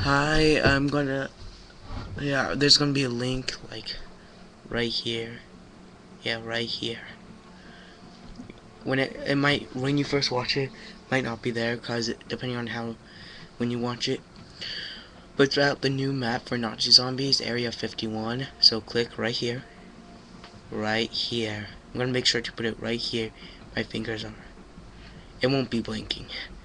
Hi, I'm gonna, yeah, there's gonna be a link, like, right here. Yeah, right here. It might, when you first watch it, might not be there, cause depending on when you watch it. But it's out the new map for Nazi Zombies, Area 51, so click right here. Right here. I'm gonna make sure to put it right here. My fingers are. It won't be blinking.